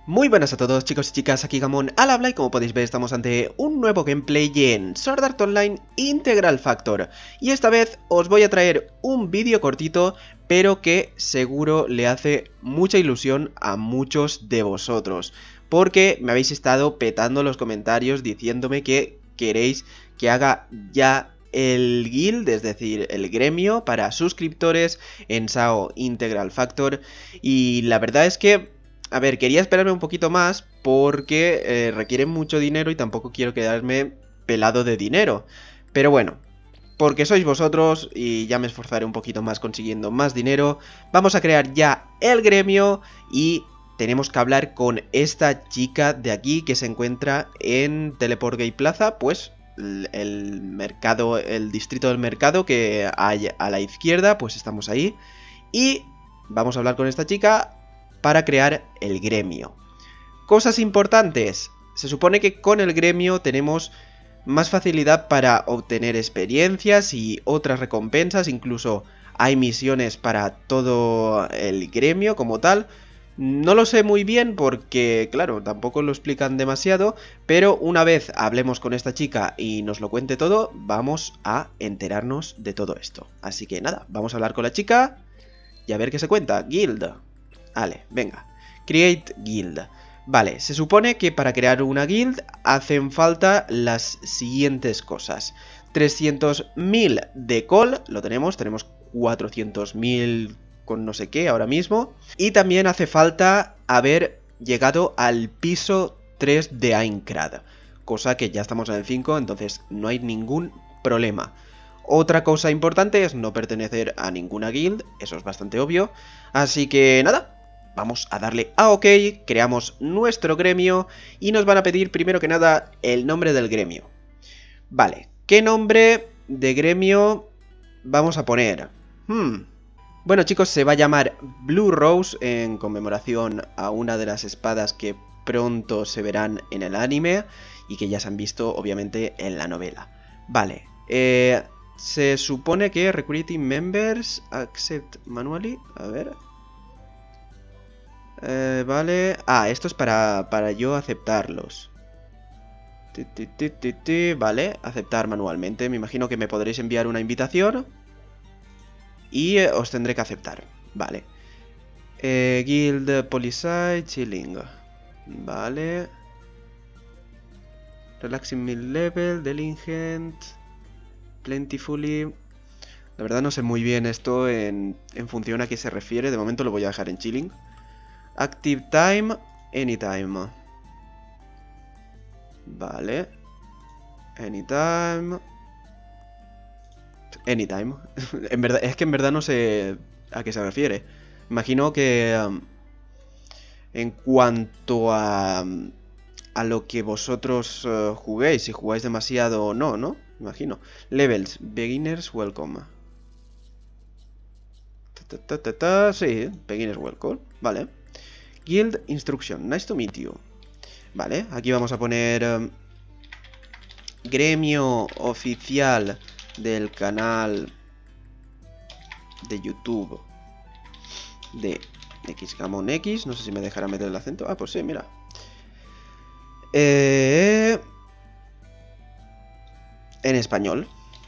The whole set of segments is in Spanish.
Muy buenas a todos chicos y chicas, aquí Gamon al habla y como podéis ver estamos ante un nuevo gameplay en Sword Art Online Integral Factor. Y esta vez os voy a traer un vídeo cortito, pero que seguro le hace mucha ilusión a muchos de vosotros. Porque me habéis estado petando los comentarios diciéndome que queréis que haga ya el guild, es decir, el gremio para suscriptores en SAO Integral Factor. Y la verdad es que, a ver, quería esperarme un poquito más porque requiere mucho dinero y tampoco quiero quedarme pelado de dinero. Pero bueno, porque sois vosotros y ya me esforzaré un poquito más consiguiendo más dinero. Vamos a crear ya el gremio y tenemos que hablar con esta chica de aquí que se encuentra en Teleport Gate Plaza, pues el mercado, el distrito del mercado que hay a la izquierda, pues estamos ahí. Y vamos a hablar con esta chica para crear el gremio. Cosas importantes. Se supone que con el gremio tenemos más facilidad para obtener experiencias y otras recompensas. Incluso hay misiones para todo el gremio como tal. No lo sé muy bien porque, claro, tampoco lo explican demasiado. Pero una vez hablemos con esta chica y nos lo cuente todo, vamos a enterarnos de todo esto. Así que nada, vamos a hablar con la chica y a ver qué se cuenta. Guild. Vale, venga. Create guild. Vale, se supone que para crear una guild hacen falta las siguientes cosas. 300.000 de call, lo tenemos 400.000 con no sé qué ahora mismo. Y también hace falta haber llegado al piso 3 de Aincrad, cosa que ya estamos en el 5, entonces no hay ningún problema. Otra cosa importante es no pertenecer a ninguna guild, eso es bastante obvio. Así que nada, vamos a darle a OK, creamos nuestro gremio y nos van a pedir primero que nada el nombre del gremio. Vale, ¿qué nombre de gremio vamos a poner? Bueno chicos, se va a llamar Blue Rose en conmemoración a una de las espadas que pronto se verán en el anime y que ya se han visto obviamente en la novela. Vale, se supone que recruiting members accept manually. A ver. Vale. Ah, esto es para yo aceptarlos. Vale, aceptar manualmente. Me imagino que me podréis enviar una invitación y os tendré que aceptar. Vale. Guild Policide Chilling. Vale. Relaxing mid-level, Delinquent, Plentifully. La verdad no sé muy bien esto en función a qué se refiere. De momento lo voy a dejar en Chilling. Active Time, Anytime. Vale. Anytime. Anytime. En verdad, es que en verdad no sé a qué se refiere. Imagino que en cuanto a lo que vosotros juguéis, si jugáis demasiado o no, ¿no? Imagino. Levels, beginners welcome. Sí, beginners welcome. Vale. Guild instruction, nice to meet you. Vale, aquí vamos a poner gremio oficial del canal de YouTube de XGamon X. No sé si me dejará meter el acento. Ah, pues sí, mira. En español.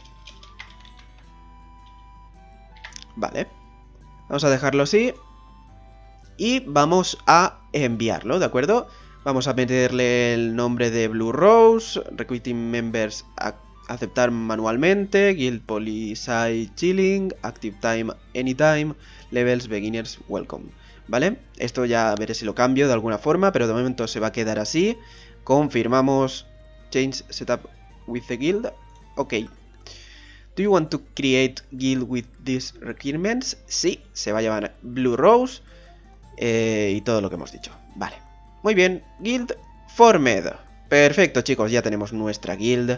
Vale. Vamos a dejarlo así. Y vamos a enviarlo, ¿de acuerdo? Vamos a meterle el nombre de Blue Rose. Recruiting members aceptar manualmente. Guild Policide Chilling. Active Time Anytime. Levels Beginners Welcome. ¿Vale? Esto ya veré si lo cambio de alguna forma, pero de momento se va a quedar así. Confirmamos. Change setup with the guild. Ok. Do you want to create guild with these requirements? Sí, se va a llamar Blue Rose. Y todo lo que hemos dicho. Vale. Muy bien. Guild formed. Perfecto, chicos. Ya tenemos nuestra guild.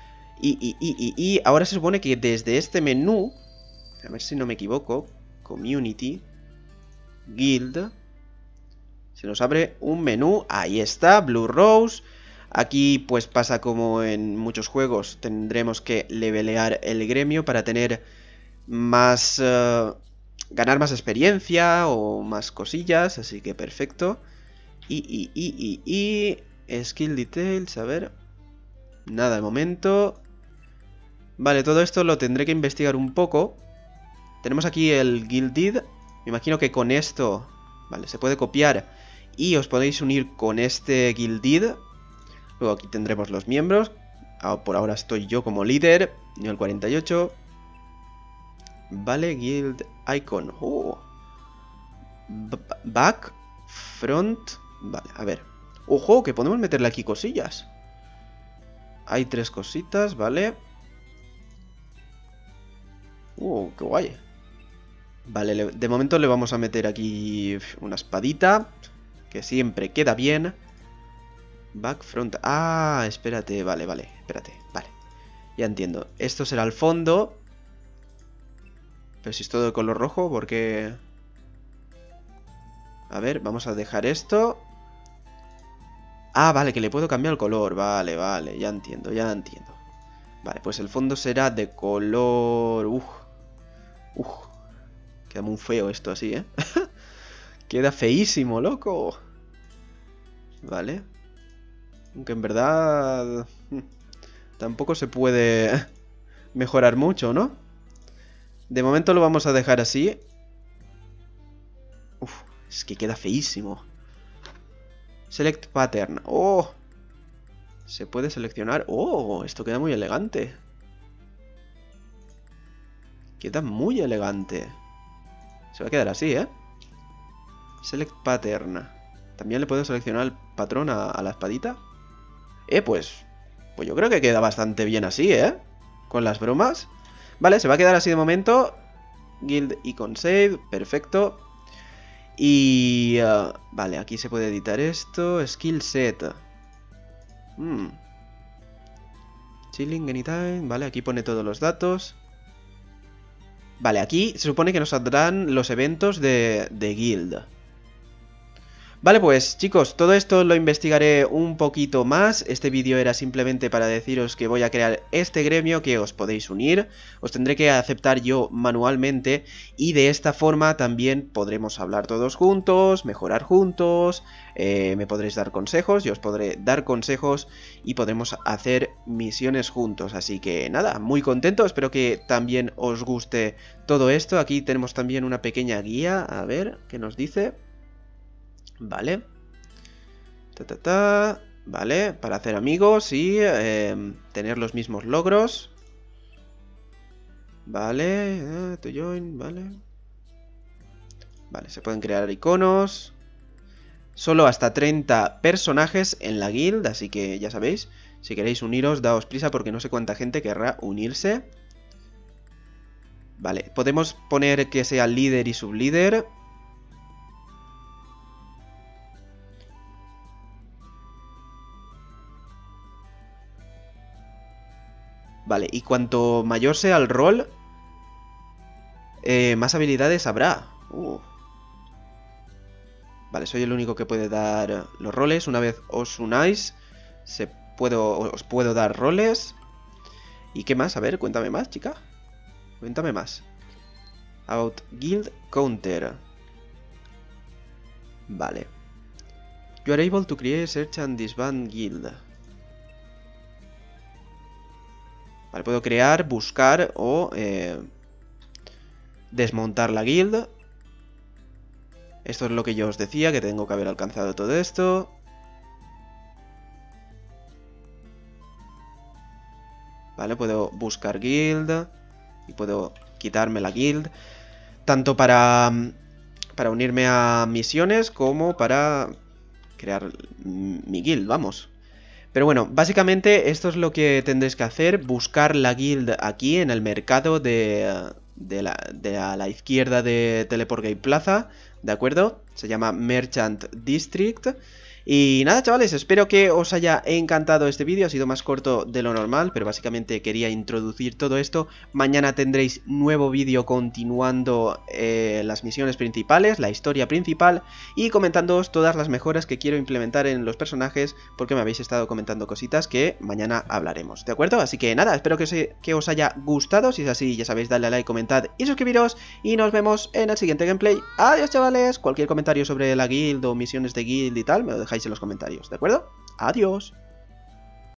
Y ahora se supone que desde este menú, a ver si no me equivoco, Community, Guild, se nos abre un menú. Ahí está, Blue Rose. Aquí pues pasa como en muchos juegos, tendremos que levelear el gremio para tener más... ganar más experiencia o más cosillas, así que perfecto. Skill details, a ver. Nada de momento. Vale, todo esto lo tendré que investigar un poco. Tenemos aquí el Guilded. Me imagino que con esto, vale, se puede copiar y os podéis unir con este Guilded. Luego aquí tendremos los miembros. Por ahora estoy yo como líder, nivel 48. Vale, Guild Icon. Back, front. Vale, a ver. Ojo, que podemos meterle aquí cosillas. Hay 3 cositas, vale. Qué guay. Vale, de momento le vamos a meter aquí una espadita, que siempre queda bien. Back, front. Ah, espérate, vale, espérate, vale. Ya entiendo. Esto será el fondo. Pero si es todo de color rojo, ¿por qué? A ver, vamos a dejar esto. Ah, vale, que le puedo cambiar el color. Vale, ya entiendo. Vale, pues el fondo será de color... Queda muy feo esto así, ¿eh? Queda feísimo, loco. Vale. Aunque en verdad... tampoco se puede mejorar mucho, ¿no? De momento lo vamos a dejar así. Es que queda feísimo. Select pattern. Se puede seleccionar. Esto queda muy elegante. Queda muy elegante. Se va a quedar así, ¿eh? Select pattern. También le puedo seleccionar el patrón a la espadita. Pues yo creo que queda bastante bien así, ¿eh? Con las bromas. Vale, se va a quedar así de momento. Guild Icon Save, perfecto. Y... vale, aquí se puede editar esto. Skill set. Chilling anytime. Vale, aquí pone todos los datos. Vale, aquí se supone que nos saldrán los eventos de Guild. Vale, pues chicos, todo esto lo investigaré un poquito más. Este vídeo era simplemente para deciros que voy a crear este gremio, que os podéis unir. Os tendré que aceptar yo manualmente y de esta forma también podremos hablar todos juntos, mejorar juntos, me podréis dar consejos, yo os podré dar consejos y podremos hacer misiones juntos. Así que nada, muy contento, espero que también os guste todo esto. Aquí tenemos también una pequeña guía, a ver qué nos dice. Vale. Vale, para hacer amigos y tener los mismos logros. Vale, to join, vale. Vale, se pueden crear iconos. Solo hasta 30 personajes en la guild, así que ya sabéis, si queréis uniros, daos prisa porque no sé cuánta gente querrá unirse. Vale, podemos poner que sea líder y sublíder. Vale, y cuanto mayor sea el rol, más habilidades habrá. Vale, soy el único que puede dar los roles. Una vez os unáis, os puedo dar roles. ¿Y qué más? A ver, cuéntame más, chica. Cuéntame más. About Guild Counter. Vale. You are able to create, search and disband guild. Vale, puedo crear, buscar o desmontar la guild. Esto es lo que yo os decía, que tengo que haber alcanzado todo esto. Vale, puedo buscar guild y puedo quitarme la guild. Tanto para unirme a misiones como para crear mi guild, vamos. Pero bueno, básicamente esto es lo que tendréis que hacer. Buscar la guild aquí en el mercado a la izquierda de Teleport Gate Plaza. ¿De acuerdo? Se llama Merchant District. Y nada, chavales, espero que os haya encantado este vídeo. Ha sido más corto de lo normal, pero básicamente quería introducir todo esto. Mañana tendréis nuevo vídeo continuando las misiones principales, la historia principal, y comentándoos todas las mejoras que quiero implementar en los personajes, porque me habéis estado comentando cositas que mañana hablaremos, ¿de acuerdo? Así que nada, espero que os haya gustado. Si es así, ya sabéis, darle a like, comentad y suscribiros, y nos vemos en el siguiente gameplay. Adiós, chavales. Cualquier comentario sobre la guild o misiones de guild y tal, me lo dejáis en los comentarios, ¿de acuerdo? Adiós.